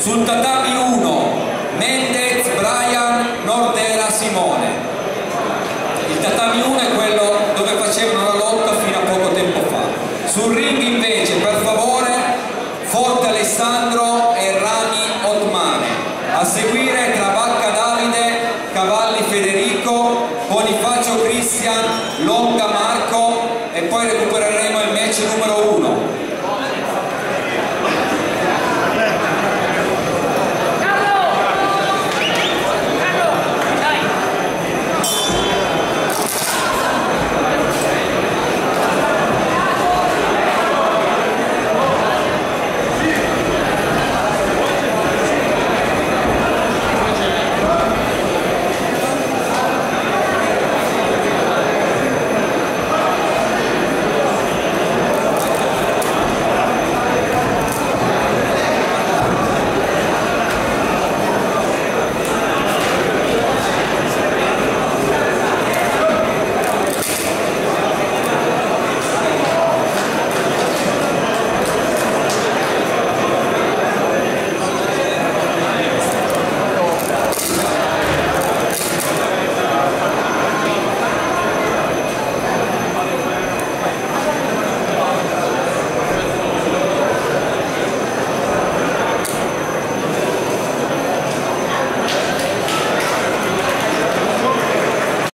Sul tatami 1 Mendez, Brian, Nordera, Simone. Il tatami 1 è quello dove facevano la lotta fino a poco tempo fa. Sul ring invece, per favore, Forte Alessandro e Rami Otmane. A seguire Travacca Davide, Cavalli Federico, Bonifacio Cristian, Longa Marco e poi